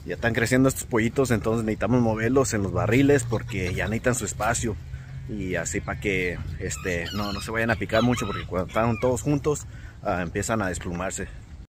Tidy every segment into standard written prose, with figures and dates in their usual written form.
Ya están creciendo estos pollitos, entonces necesitamos moverlos en los barriles porque ya necesitan su espacio. Y así para que no se vayan a picar mucho, porque cuando están todos juntos empiezan a desplumarse.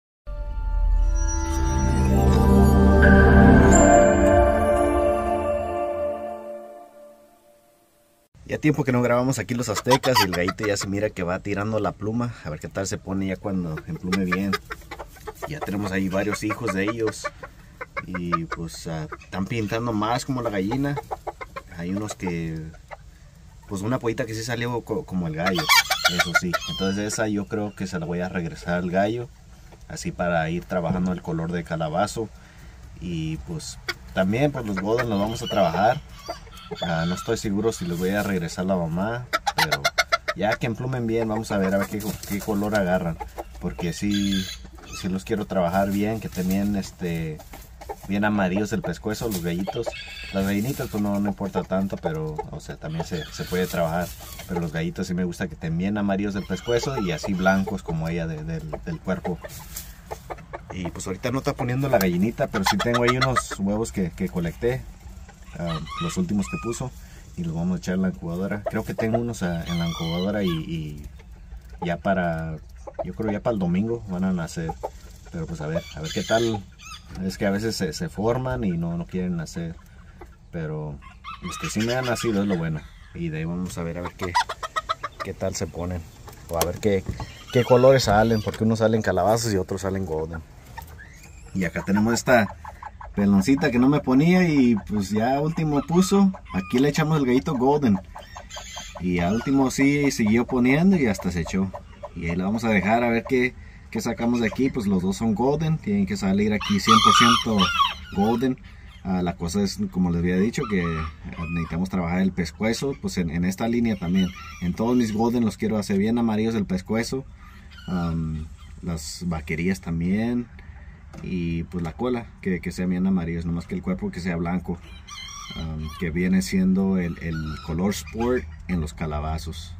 Ya tiempo que no grabamos aquí los aztecas y el gallito ya se mira que va tirando la pluma. A ver qué tal se pone ya cuando emplume bien. Ya tenemos ahí varios hijos de ellos. Y pues están pintando más como la gallina. Hay unos que... Pues una pollita que sí salió como el gallo. Eso sí. Entonces esa yo creo que se la voy a regresar al gallo. Así para ir trabajando el color de calabazo. Y pues también pues los golden los vamos a trabajar. No estoy seguro si les voy a regresar la mamá, pero ya que emplumen bien vamos a ver qué color agarran, porque si los quiero trabajar bien, que estén bien amarillos del pescuezo los gallitos. Las gallinitas pues no importa tanto, pero o sea también se puede trabajar, pero los gallitos sí me gusta que estén bien amarillos del pescuezo y así blancos como ella del cuerpo. Y pues ahorita no está poniendo la gallinita, pero sí tengo ahí unos huevos que colecté. Los últimos que puso, y los vamos a echar en la incubadora. Creo que tengo unos en la incubadora y ya yo creo ya para el domingo van a nacer, pero pues a ver qué tal. Es que a veces se forman y no quieren nacer, pero si me han nacido es lo bueno, y de ahí vamos a ver qué tal se ponen, o a ver qué colores salen, porque unos salen calabazas y otros salen golden. Y acá tenemos esta peloncita que no me ponía y pues ya último puso. Aquí le echamos el gallito golden y al último sí siguió poniendo y hasta se echó. Y ahí la vamos a dejar a ver qué sacamos de aquí. Pues los dos son golden, tienen que salir aquí 100% golden. La cosa es, como les había dicho, que necesitamos trabajar el pescuezo. Pues en esta línea también, en todos mis golden los quiero hacer bien amarillos el pescuezo. Las vaquerías también. Y pues la cola que sea bien amarillo, nomás que el cuerpo que sea blanco, que viene siendo el color sport en los calabazos.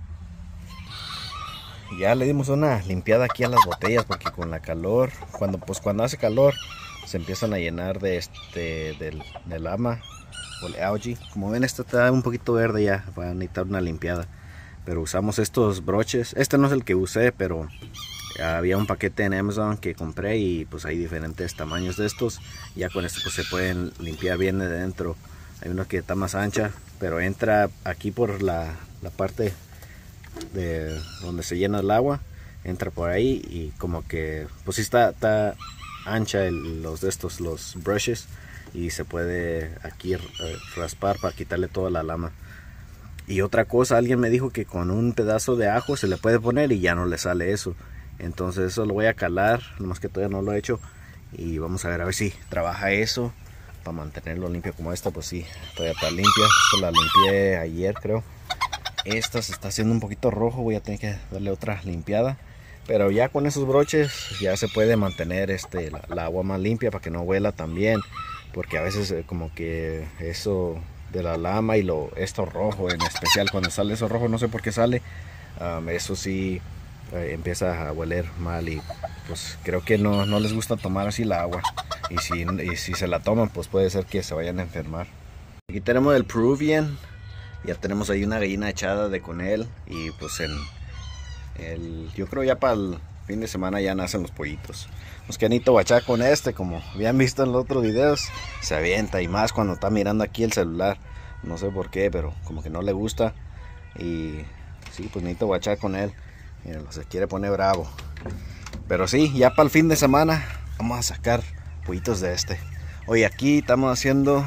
Ya le dimos una limpiada aquí a las botellas, porque con la calor, cuando hace calor se empiezan a llenar del ama o el algae. Como ven, este está un poquito verde, ya va a necesitar una limpiada, pero usamos estos broches. Este no es el que usé, pero había un paquete en Amazon que compré y pues hay diferentes tamaños de estos. Ya con esto pues se pueden limpiar bien de dentro. Hay uno que está más ancha, pero entra aquí por la parte de donde se llena el agua, entra por ahí y como que pues sí está ancha los brushes, y se puede aquí raspar para quitarle toda la lama. Y otra cosa, alguien me dijo que con un pedazo de ajo se le puede poner y ya no le sale eso. Entonces eso lo voy a calar, nomás que todavía no lo he hecho, y vamos a ver si trabaja eso para mantenerlo limpio. Como esta pues sí, todavía está limpia. Esta la limpié ayer creo. Esta se está haciendo un poquito rojo, voy a tener que darle otra limpiada, pero ya con esos broches ya se puede mantener la agua más limpia para que no huela tan bien, porque a veces como que eso de la lama y esto rojo, en especial cuando sale eso rojo, no sé por qué sale, eso sí empieza a hueler mal, y pues creo que no les gusta tomar así la agua, y si se la toman pues puede ser que se vayan a enfermar. Aquí tenemos el Peruvian, ya tenemos ahí una gallina echada de con él, y pues yo creo ya para el fin de semana ya nacen los pollitos. Nos quedito guachar con como habían visto en los otros videos, se avienta, y más cuando está mirando aquí el celular, no sé por qué, pero como que no le gusta, y sí, pues necesito guachar con él. Miren, se quiere poner bravo. Pero sí, ya para el fin de semana vamos a sacar pollitos de Hoy aquí estamos haciendo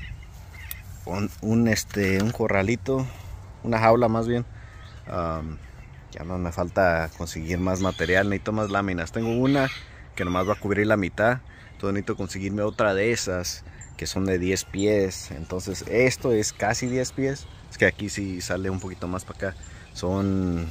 un corralito, una jaula más bien. Ya no me falta conseguir más material, necesito más láminas. Tengo una que nomás va a cubrir la mitad, entonces necesito conseguirme otra de esas que son de 10 pies. Entonces esto es casi 10 pies. Es que aquí sí sale un poquito más para acá. Son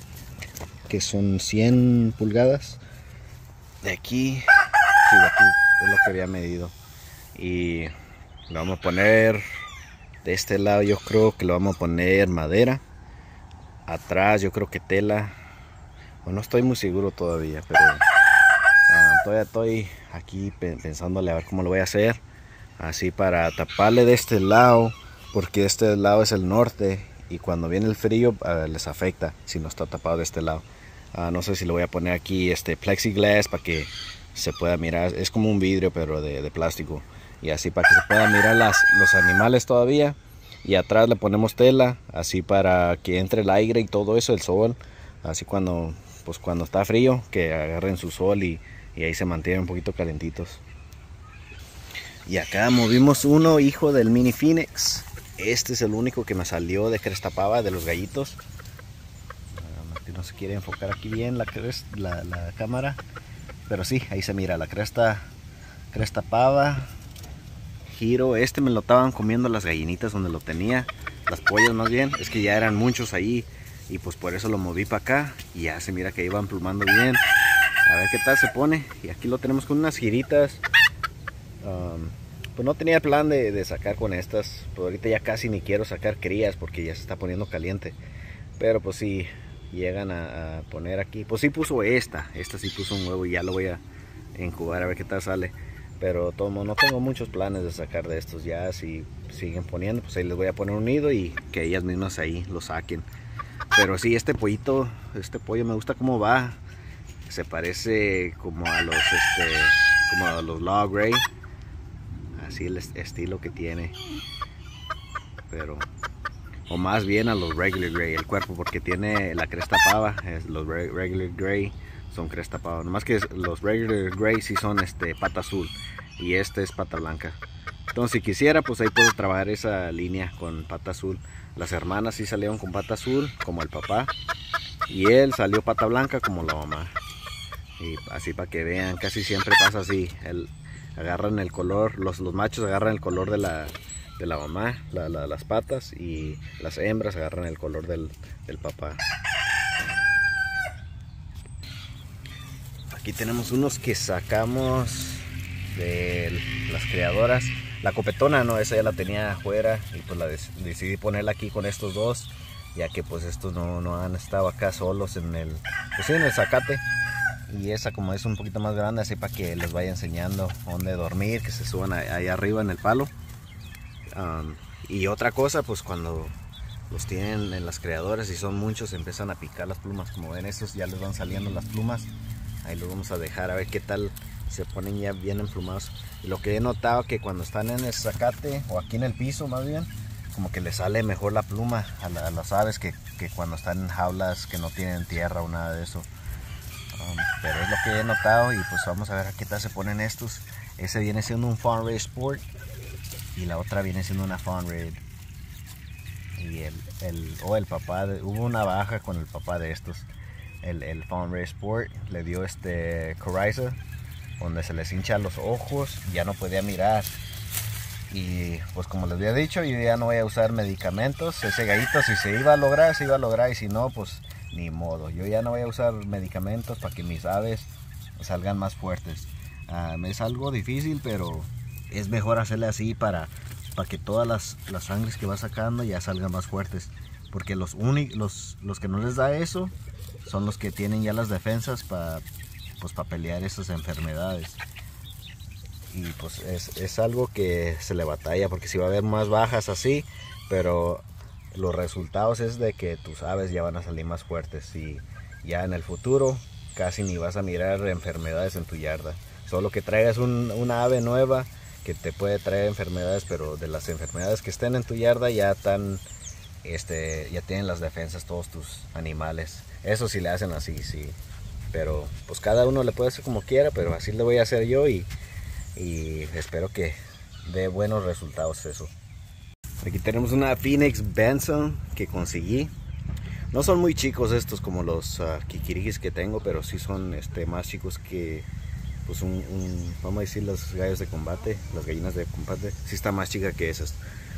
100 pulgadas. De aquí, sí, de aquí es lo que había medido. Y lo vamos a poner de este lado, yo creo que lo vamos a poner madera. Atrás yo creo que tela. Bueno, no estoy muy seguro todavía, pero todavía estoy aquí pensándole a ver cómo lo voy a hacer. así para taparle de este lado, porque este lado es el norte y cuando viene el frío les afecta si no está tapado de este lado. No sé si le voy a poner aquí plexiglass para que se pueda mirar, es como un vidrio pero de plástico, y así para que se pueda mirar los animales todavía. Y atrás le ponemos tela, así para que entre el aire y todo eso, el sol, así cuando está frío, que agarren su sol y ahí se mantienen un poquito calentitos. Y acá movimos uno, hijo del mini Phoenix. Este es el único que me salió de cresta pava de los gallitos. No se quiere enfocar aquí bien la cámara, pero sí, ahí se mira la cresta pava. Giro, me lo estaban comiendo las gallinitas donde lo tenía, las pollas más bien, es que ya eran muchos ahí y pues por eso lo moví para acá y ya se mira que iban plumando bien. A ver qué tal se pone. Y aquí lo tenemos con unas giritas. Pues no tenía plan de sacar con estas, pues ahorita ya casi ni quiero sacar crías porque ya se está poniendo caliente, pero pues si llegan a poner aquí, pues sí puso esta sí puso un huevo y ya lo voy a incubar a ver qué tal sale. Pero tomo, no tengo muchos planes de sacar de estos. Ya si siguen poniendo, pues ahí les voy a poner un nido y que ellas mismas ahí lo saquen. Pero sí, este pollo me gusta cómo va. Se parece como a los Log Gray. Así el estilo que tiene. Pero, o más bien a los Regular Gray, el cuerpo, porque tiene la cresta pava. Los Regular Gray son cresta pava, nomás que los Regular Gray sí son pata azul y este es pata blanca. Entonces si quisiera, pues ahí puedo trabajar esa línea con pata azul. Las hermanas sí salieron con pata azul como el papá y él salió pata blanca como la mamá. Y así para que vean, casi siempre pasa así, agarran el color, los machos agarran el color de la mamá, las patas, y las hembras agarran el color del papá. Aquí tenemos unos que sacamos de las criadoras. La copetona no, esa ya la tenía afuera y pues decidí ponerla aquí con estos dos, ya que pues estos no han estado acá solos en el zacate. Y esa como es un poquito más grande, así para que les vaya enseñando dónde dormir, que se suban ahí arriba en el palo. Y otra cosa, pues cuando los tienen en las criadoras y son muchos, empiezan a picar las plumas. Como ven, esos ya les van saliendo las plumas. Ahí los vamos a dejar a ver qué tal se ponen ya bien emplumados. Y lo que he notado que cuando están en el zacate o aquí en el piso más bien, como que les sale mejor la pluma a las aves que cuando están en jaulas que no tienen tierra o nada de eso. Pero es lo que he notado y pues vamos a ver a qué tal se ponen estos. Ese viene siendo un Fawn Red Sport y la otra viene siendo una Fawn Red. Y el papá, hubo una baja con el papá de estos. El Fawn Red Sport le dio coryza, donde se les hincha los ojos, ya no podía mirar. Y pues como les había dicho, yo ya no voy a usar medicamentos. Ese gallito si se iba a lograr, se iba a lograr, y si no, pues ni modo. Yo ya no voy a usar medicamentos para que mis aves salgan más fuertes. Es algo difícil, pero es mejor hacerle así para que todas las sangres que va sacando ya salgan más fuertes. Porque los que no les da eso son los que tienen ya las defensas para pelear esas enfermedades. Y pues es algo que se le batalla, porque si va a haber más bajas así, pero los resultados es de que tus aves ya van a salir más fuertes y ya en el futuro casi ni vas a mirar enfermedades en tu yarda. Solo que traigas una ave nueva que te puede traer enfermedades, pero de las enfermedades que estén en tu yarda ya están, ya tienen las defensas todos tus animales. Eso sí le hacen así, sí. Pero pues cada uno le puede hacer como quiera, pero así le voy a hacer yo y espero que dé buenos resultados eso. Aquí tenemos una Phoenix Benson que conseguí. No son muy chicos estos como los kikirikis que tengo, pero sí son más chicos que pues vamos a decir los gallos de combate, las gallinas de combate. Sí está más chica que esas.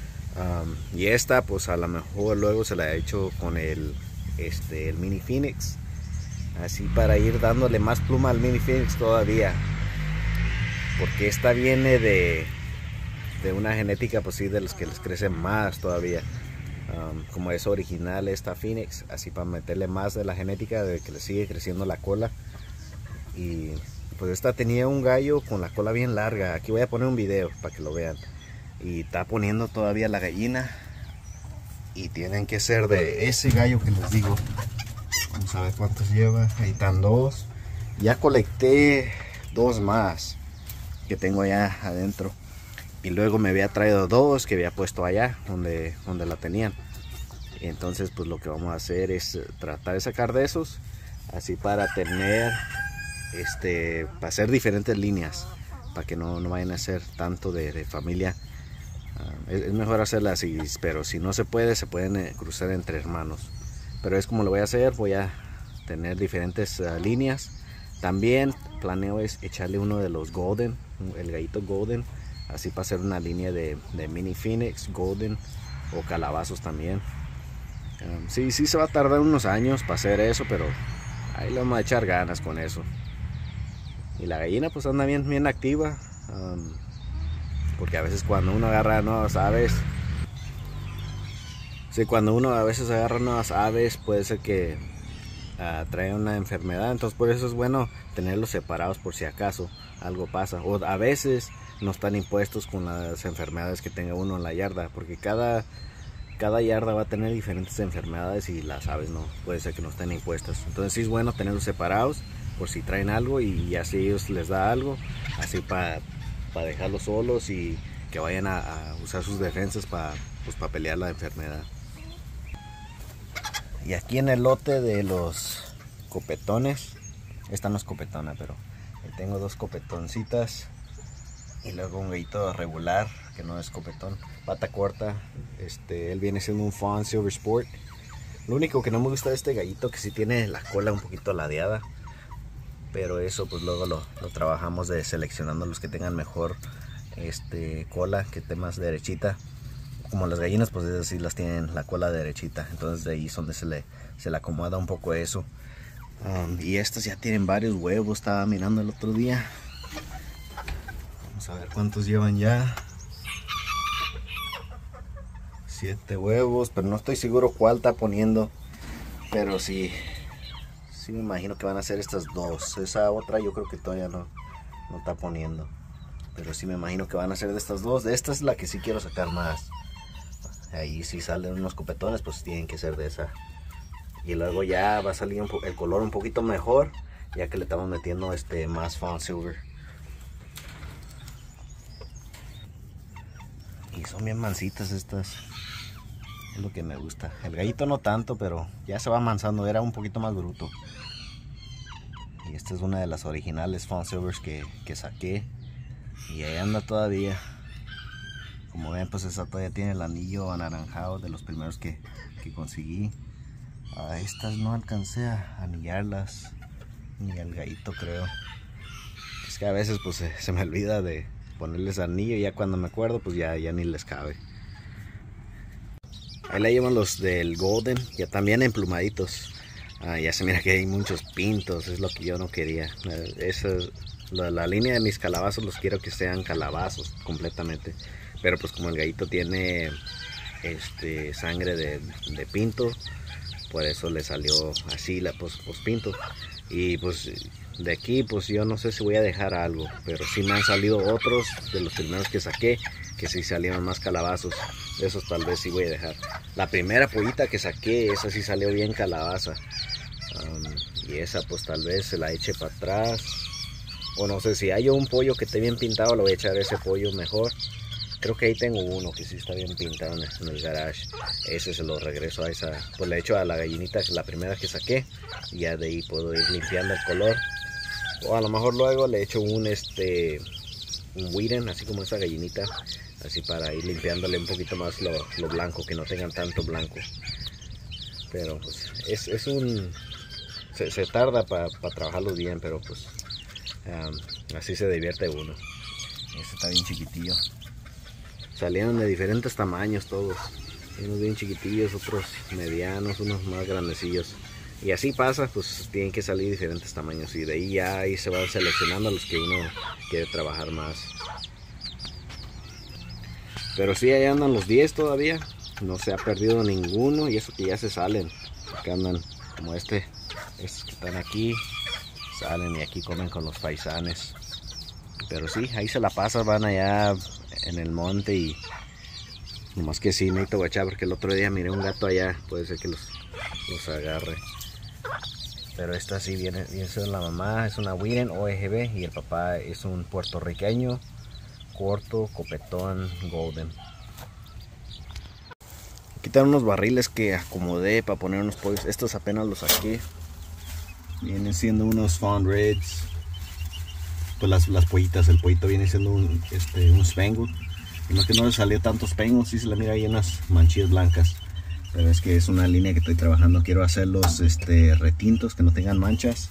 Y esta pues a lo mejor luego se la he hecho con el mini Phoenix, así para ir dándole más pluma al mini Phoenix todavía, porque esta viene de una genética pues sí, de los que les crecen más todavía. Como es original esta Phoenix, así para meterle más de la genética de que le sigue creciendo la cola. Y pues esta tenía un gallo con la cola bien larga. Aquí voy a poner un video para que lo vean. Y está poniendo todavía la gallina. Y tienen que ser de ese gallo que les digo. Vamos a ver cuántos lleva. Ahí están 2. Ya colecté 2 más que tengo allá adentro. Y luego me había traído 2 que había puesto allá donde la tenían. Entonces pues lo que vamos a hacer es tratar de sacar de esos. Así para tener para hacer diferentes líneas. Para que no vayan a ser tanto de familia. Es mejor hacerla así, pero si no se pueden cruzar entre hermanos. Pero es como lo voy a hacer, voy a tener diferentes líneas. También planeo es echarle uno de los golden, el gallito golden, así para hacer una línea de mini phoenix, golden o calabazos también. Sí se va a tardar unos años para hacer eso, pero ahí le vamos a echar ganas con eso. Y la gallina pues anda bien activa. Porque a veces cuando uno agarra nuevas aves, cuando uno a veces agarra nuevas aves, puede ser que trae una enfermedad. Entonces por eso es bueno tenerlos separados por si acaso algo pasa. O a veces no están impuestos con las enfermedades que tenga uno en la yarda, porque cada yarda va a tener diferentes enfermedades y las aves no, puede ser que no estén impuestas. Entonces sí es bueno tenerlos separados por si traen algo y así ellos les da algo, así para dejarlos solos y que vayan a usar sus defensas para pelear la enfermedad. Y aquí en el lote de los copetones, esta no es copetona, pero tengo 2 copetoncitas y luego un gallito regular que no es copetón, pata corta. Él viene siendo un Fawn Silver Sport. Lo único que no me gusta de este gallito que sí tiene la cola un poquito ladeada. Pero eso pues luego lo trabajamos de seleccionando los que tengan mejor cola, que esté más derechita. Como las gallinas pues esas sí las tienen la cola derechita. Entonces de ahí es donde se le acomoda un poco eso. Y estas ya tienen varios huevos, estaba mirando el otro día. Vamos a ver cuántos llevan ya. 7 huevos, pero no estoy seguro cuál está poniendo. Pero sí me imagino que van a ser estas 2. Esa otra yo creo que todavía no está poniendo. Pero sí me imagino que van a ser de estas 2. De esta es la que sí quiero sacar más. Ahí si salen unos copetones pues tienen que ser de esa. Y luego ya va a salir el color un poquito mejor, ya que le estamos metiendo más Fawn Silver. Y son bien mansitas estas. Es lo que me gusta. El gallito no tanto, pero ya se va amansando. Era un poquito más bruto. Y esta es una de las originales Fawn Silvers que saqué. Y ahí anda todavía. Como ven, pues esa todavía tiene el anillo anaranjado de los primeros que conseguí. A estas no alcancé a anillarlas. Ni al gallito creo. Es que a veces pues se me olvida de ponerles anillo. Y ya cuando me acuerdo pues ya ni les cabe. Ahí la llevan los del golden, ya también emplumaditos. Ya se mira que hay muchos pintos, es lo que yo no quería. La línea de mis calabazos los quiero que sean calabazos completamente. Pero pues como el gallito tiene sangre de pinto, por eso le salió así pues pinto. Y pues de aquí pues yo no sé si voy a dejar algo, pero sí me han salido otros de los primeros que saqué que sí salieron más calabazos. Esos tal vez sí voy a dejar. La primera pollita que saqué, esa sí salió bien calabaza. Y esa pues tal vez se la eche para atrás. O no sé, si hay un pollo que esté bien pintado, le voy a echar ese pollo mejor. Creo que ahí tengo uno que sí está bien pintado en el garage. Ese se lo regreso a esa. Pues le echo a la gallinita, que es la primera que saqué. Y ya de ahí puedo ir limpiando el color. O a lo mejor luego le echo un Wheaten, así como esa gallinita. Así para ir limpiándole un poquito más lo blanco, que no tengan tanto blanco. Pero pues es un... Se tarda para trabajarlos bien, pero pues así se divierte uno. Este está bien chiquitillo. Salieron de diferentes tamaños todos. Unos bien chiquitillos, otros medianos, unos más grandecillos. Y así pasa, pues tienen que salir diferentes tamaños. Y de ahí ya ahí se van seleccionando los que uno quiere trabajar más. Pero sí, ahí andan los 10 todavía. No se ha perdido ninguno. Y eso que ya se salen. Acá andan como estos que están aquí. salen y aquí comen con los paisanes. Pero sí, ahí se la pasan, van allá en el monte y nomás que sí, necesito guachar porque el otro día miré un gato allá, puede ser que los agarre. Pero esta sí viene siendo la mamá, es una Widen OEGB y el papá es un puertorriqueño, corto, copetón, golden. Aquí están unos barriles que acomodé para poner unos pollos, estos apenas los saqué. Vienen siendo unos Fawn Reds. Pues las pollitas, el pollito viene siendo un Spangled. Y no que no le salió tantos Spangles, sí se le mira ahí unas manchillas blancas. Pero es que es una línea que estoy trabajando. Quiero hacerlos retintos, que no tengan manchas.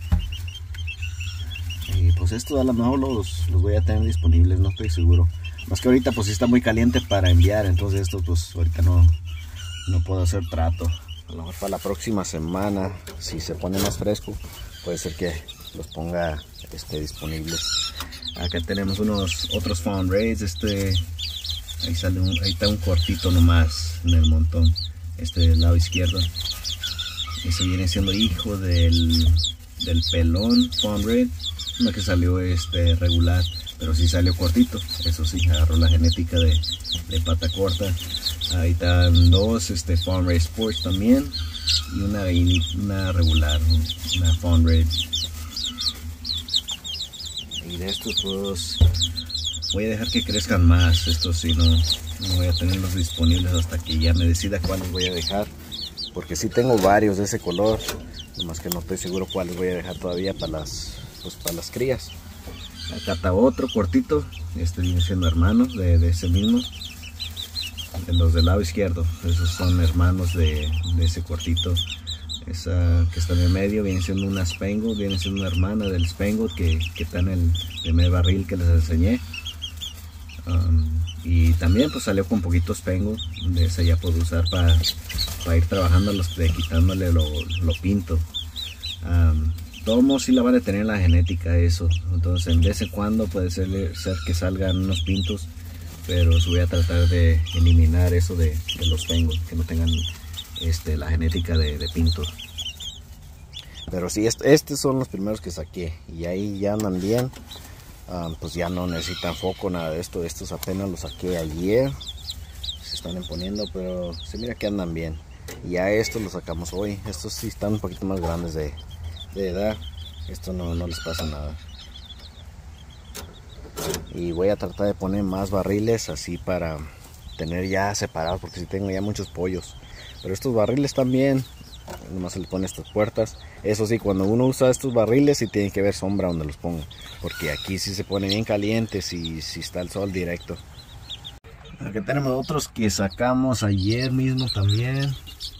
Y pues estos a lo mejor los voy a tener disponibles, no estoy seguro. Más que ahorita pues sí está muy caliente para enviar, entonces estos pues ahorita no puedo hacer trato. A lo mejor para la próxima semana, si se pone más fresco, puede ser que los ponga disponibles. Acá tenemos otros Fawn Reds. Ahí está un cortito nomás en el montón, del lado izquierdo. Ese viene siendo hijo del pelón Fawn Red, no que salió regular, pero sí salió cortito. Eso sí, agarró la genética de pata corta. Ahí están dos Fawn Red Sports también y una regular, una Fawn Red. Y de estos pues voy a dejar que crezcan más. Estos sí no voy a tenerlos disponibles hasta que ya me decida cuáles voy a dejar, porque sí tengo varios de ese color, nomás que no estoy seguro cuáles voy a dejar todavía para las crías. Acá está otro cortito, viene siendo hermano de ese mismo, de los del lado izquierdo. Esos son hermanos de ese cortito. Esa que está en el medio viene siendo una Spangled, viene siendo una hermana del Spangled que está en el primer barril que les enseñé. Y también pues salió con poquito Spangled, de esa ya puedo usar para ir trabajando quitándole lo pinto. Todos sí la van a tener la genética eso, entonces en vez en cuando puede ser que salgan unos pintos, pero voy a tratar de eliminar eso de los Spangled, que no tengan la genética de pinto. Pero sí, estos son los primeros que saqué y ahí ya andan bien. Pues ya no necesitan foco, nada de esto. Estos apenas los saqué ayer, se están imponiendo, pero se mira que andan bien. Y a estos los sacamos hoy. Estos sí están un poquito más grandes de edad. Esto no les pasa nada. Y voy a tratar de poner más barriles así para tener ya separados, porque si tengo ya muchos pollos. Pero estos barriles también, nomás se le ponen estas puertas. Eso sí, cuando uno usa estos barriles sí tiene que haber sombra donde los ponga, porque aquí sí se pone bien caliente si está el sol directo. Aquí tenemos otros que sacamos ayer mismo también.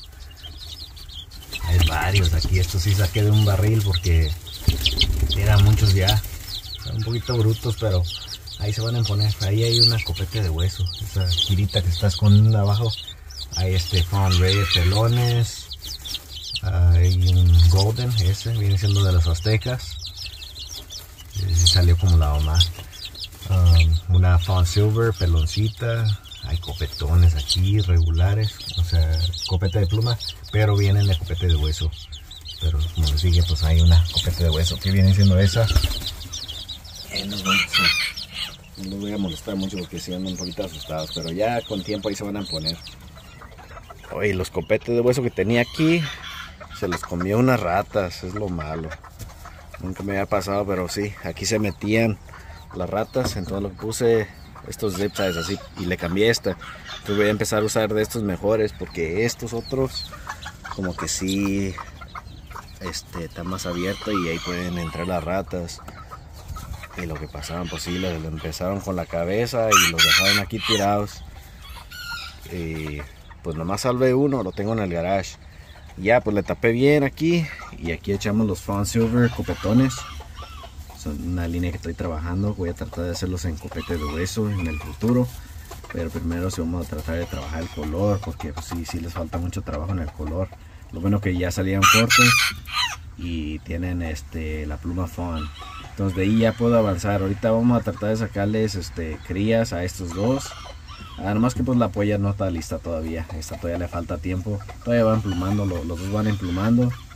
Hay varios aquí, estos sí saqué de un barril porque eran muchos ya. Son un poquito brutos, pero ahí se van a imponer. Ahí hay una copete de hueso, esa girita que está escondida abajo. Hay Fawn Red pelones. Hay un golden, ese viene siendo de los aztecas. Salió como la mamá. Una Fawn Silver peloncita. Hay copetones aquí regulares, o sea, copete de pluma, pero vienen de copete de hueso. Pero como les dije, pues hay una copete de hueso que viene siendo esa. No los voy a molestar mucho porque si andan un poquito asustados, pero ya con tiempo ahí se van a poner. Oye, los copetes de hueso que tenía aquí se los comió unas ratas, es lo malo. Nunca me había pasado, pero sí, aquí se metían las ratas, entonces lo que puse estos zip ties así y le cambié esta. Entonces voy a empezar a usar de estos mejores, porque estos otros como que sí está más abierto y ahí pueden entrar las ratas. Y lo que pasaban, pues sí, les empezaron con la cabeza y los dejaron aquí tirados. Y pues nomás salvé uno, lo tengo en el garage. Ya pues le tapé bien aquí y aquí echamos los Fawn Silver copetones. Son una línea que estoy trabajando. Voy a tratar de hacerlos en copete de hueso en el futuro, pero primero sí vamos a tratar de trabajar el color, porque pues, sí les falta mucho trabajo en el color. Lo bueno que ya salían cortos y tienen la pluma Fawn, entonces de ahí ya puedo avanzar. Ahorita vamos a tratar de sacarles crías a estos dos. Nomás que pues la polla no está lista todavía, esta todavía le falta tiempo, todavía van plumando, los dos van emplumando.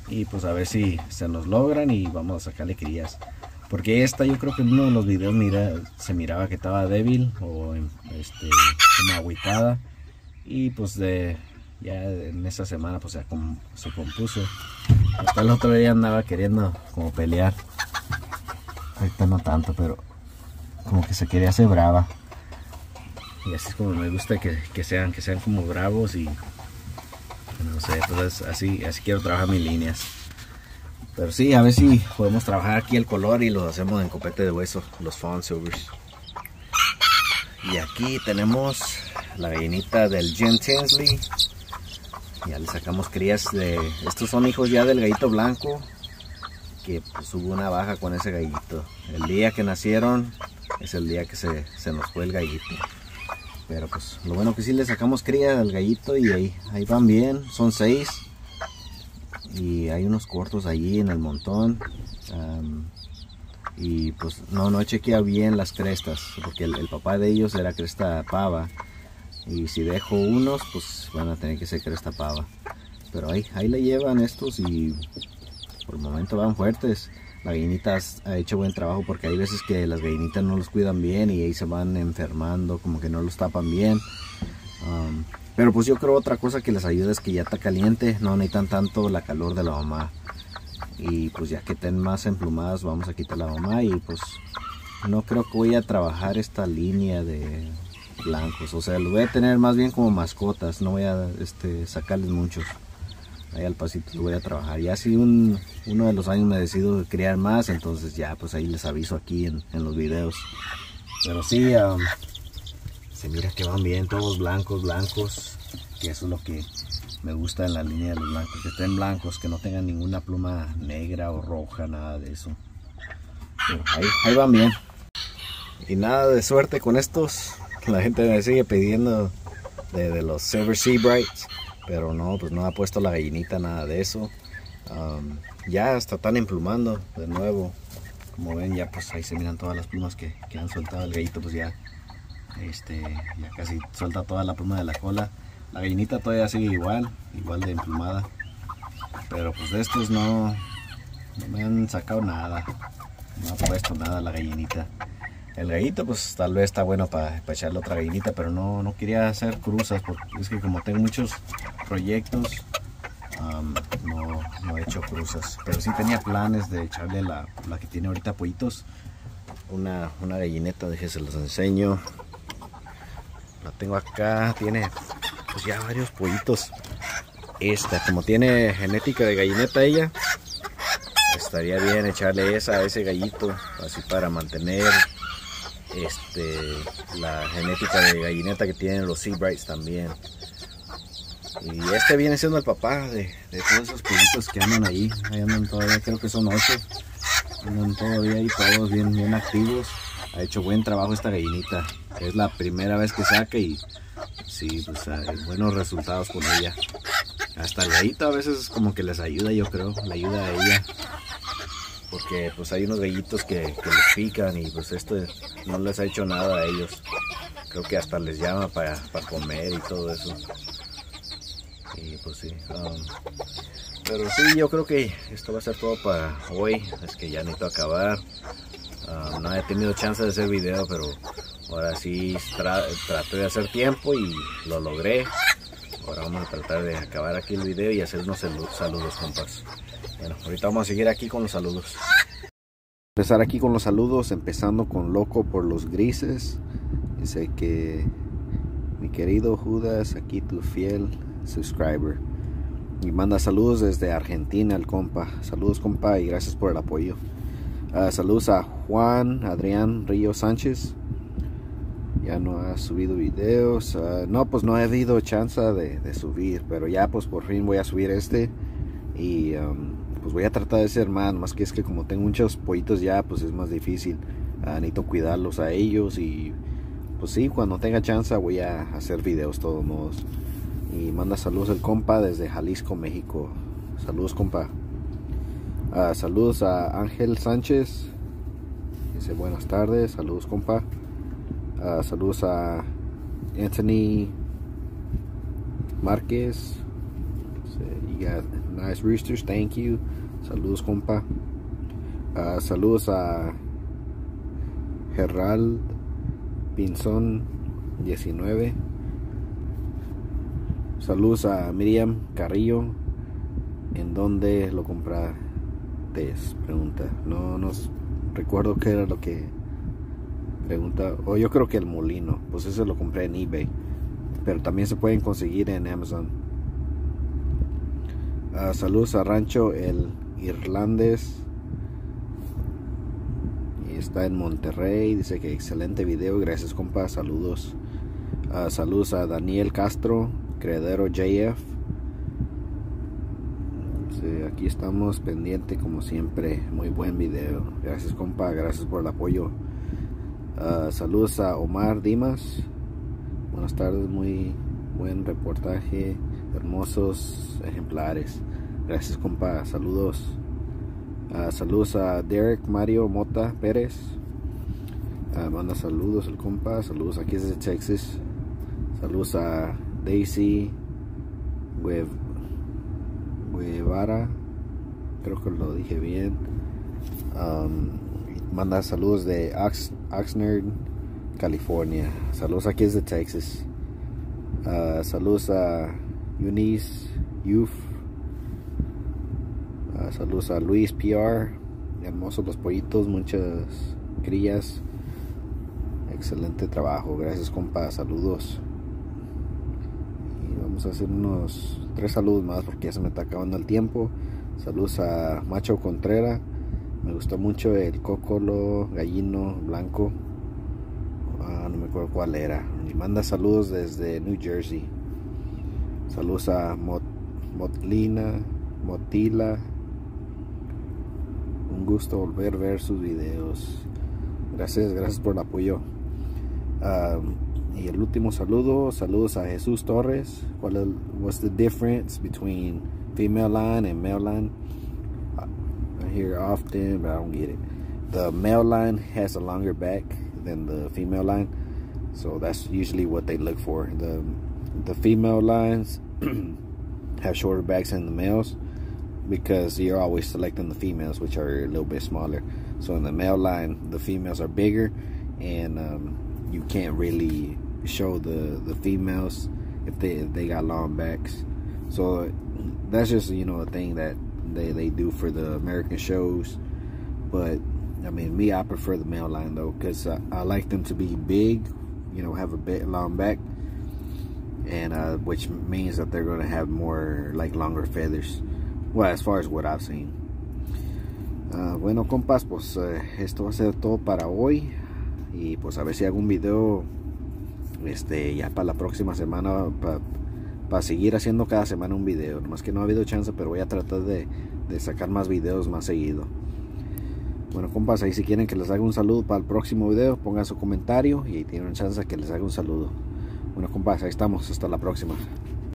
y pues a ver si se nos logran y vamos a sacarle crías. Porque esta yo creo que en uno de los videos se miraba que estaba débil o como agüitada. Y pues ya en esta semana pues ya se compuso. Hasta el otro día andaba queriendo como pelear. Ahorita no tanto, pero como que se quería hacer brava. Y así es como me gusta que sean como bravos y no sé, pues así quiero trabajar mis líneas. Pero sí, a ver si podemos trabajar aquí el color y lo hacemos en copete de hueso, los Fawn Silvers. Y aquí tenemos la gallinita del Jen Tinsley. Ya le sacamos crías de... Estos son hijos ya del gallito blanco, que pues hubo una baja con ese gallito. El día que nacieron es el día que se nos fue el gallito. Pero pues lo bueno que sí le sacamos cría al gallito y ahí van bien, son 6. Y hay unos cortos allí en el montón. Y pues no he chequeado bien las crestas, porque el papá de ellos era cresta pava. Y si dejo unos, pues van a tener que ser cresta pava. Pero ahí le llevan estos y por el momento van fuertes. La gallinita ha hecho buen trabajo, porque hay veces que las gallinitas no los cuidan bien y ahí se van enfermando, como que no los tapan bien. Pero pues yo creo otra cosa que les ayuda es que ya está caliente, no necesitan tanto la calor de la mamá. Y pues ya que estén más emplumadas vamos a quitar la mamá, y pues no creo que voy a trabajar esta línea de blancos. O sea, los voy a tener más bien como mascotas, no voy a sacarles muchos. Ahí al pasito los voy a trabajar. Ya si uno de los años me decido criar más, entonces ya pues ahí les aviso aquí en los videos. Pero sí, se mira que van bien, todos blancos, que eso es lo que me gusta en la línea de los blancos, que estén blancos, que no tengan ninguna pluma negra o roja, nada de eso. Pero ahí van bien. Y nada de suerte con estos. La gente me sigue pidiendo de los Silver Sea Brights, pero no, pues no ha puesto la gallinita, nada de eso. Ya hasta están emplumando de nuevo. Como ven, ya pues ahí se miran todas las plumas que han soltado el gallito, pues ya casi suelta toda la pluma de la cola. La gallinita todavía sigue igual de emplumada, pero pues de estos no me han sacado nada, no ha puesto nada la gallinita. El gallito pues tal vez está bueno para echarle otra gallinita, pero no quería hacer cruzas, porque es que como tengo muchos proyectos, no he hecho cruzas. Pero sí tenía planes de echarle la que tiene ahorita pollitos, una gallineta, déjense los enseño. La tengo acá, tiene pues ya varios pollitos. Como tiene genética de gallineta ella, estaría bien echarle a ese gallito, así para mantener la genética de gallineta que tienen los Sea Brights también. Y viene siendo el papá de todos esos pollitos que andan ahí andan todavía, creo que son 8. Andan todavía ahí todos bien activos. Ha hecho buen trabajo esta gallinita. Es la primera vez que saca y sí, pues hay buenos resultados con ella. Hasta el gallito a veces como que les ayuda, yo creo, le ayuda a ella. Porque pues hay unos gallitos que les pican y pues no les ha hecho nada a ellos. Creo que hasta les llama para comer y todo eso. Y pues sí. Pero sí, yo creo que esto va a ser todo para hoy. Es que ya necesito acabar. No he tenido chance de hacer video, pero ahora sí traté de hacer tiempo y lo logré. Ahora vamos a tratar de acabar aquí el video y hacer unos saludos, compas. Bueno, ahorita vamos a seguir aquí con los saludos. Empezar aquí con los saludos, empezando con Loco por los Grises. Dice que mi querido Judas, aquí tu fiel subscriber. Y manda saludos desde Argentina el compa. Saludos compa y gracias por el apoyo. Saludos a Juan Adrián Río Sánchez. Ya no ha subido videos. No, pues no he habido chance de subir. Pero ya pues por fin voy a subir y pues voy a tratar de ser más que es que como tengo muchos pollitos ya, pues es más difícil. Necesito cuidarlos a ellos y pues sí, cuando tenga chance voy a hacer videos de todos modos. Y manda saludos el compa desde Jalisco, México. Saludos compa. Saludos a Ángel Sánchez. Dice buenas tardes. Saludos compa. Saludos a Anthony Márquez. So you got nice roosters, thank you. Saludos, compa. Saludos a Gerald Pinzón 19. Saludos a Miriam Carrillo. ¿En dónde lo compraste? Pregunta. No nos recuerdo qué era lo que pregunta. O yo creo que el molino. Pues ese lo compré en eBay. Pero también se pueden conseguir en Amazon. Saludos a Rancho el Irlandés. Está en Monterrey. Dice que excelente video. Gracias, compa. Saludos. Saludos a Daniel Castro, Credero JF. Sí, aquí estamos pendiente como siempre. Muy buen video. Gracias, compa. Gracias por el apoyo. Saludos a Omar Dimas. Buenas tardes. Muy buen reportaje. Hermosos ejemplares. Gracias, compa. Saludos. Saludos a Derek Mario Mota Pérez. Manda saludos el compa. Saludos aquí desde Texas. Saludos a Daisy Guevara. Creo que lo dije bien. Manda saludos de Oxnard, California. Saludos aquí desde Texas. Saludos a Eunice Youth. Saludos a Luis PR. Hermosos los pollitos, muchas crías. Excelente trabajo. Gracias, compa. Saludos. Y vamos a hacer unos 3 saludos más porque ya se me está acabando el tiempo. Saludos a Macho Contreras. Me gustó mucho el cócolo gallino blanco. No me acuerdo cuál era. Y manda saludos desde New Jersey. Saludos a Motila. Un gusto volver a ver sus videos. Gracias por el apoyo. Y el último saludo. Saludos a Jesús Torres. What's the difference between female line and male line? I hear often, but I don't get it. The male line has a longer back than the female line, so that's usually what they look for. The female lines have shorter backs than the males because you're always selecting the females, which are a little bit smaller. So in the male line, the females are bigger, and you can't really show the females if they got long backs. So that's just, you know, a thing that they do for the American shows. But I mean, I prefer the male line though, because I like them to be big, you know, have a bit long back, and which means that they're going to have more, like, longer feathers. Well, as far as what I've seen. Bueno, compas, pues esto va a ser todo para hoy. Y pues a ver si hago un video ya para la próxima semana, para seguir haciendo cada semana un video. Nomás que no ha habido chance, pero voy a tratar de sacar más videos más seguido. Bueno, compas, ahí si quieren que les haga un saludo para el próximo video, pongan su comentario y tienen chance que les haga un saludo. Bueno, compas, ahí estamos. Hasta la próxima.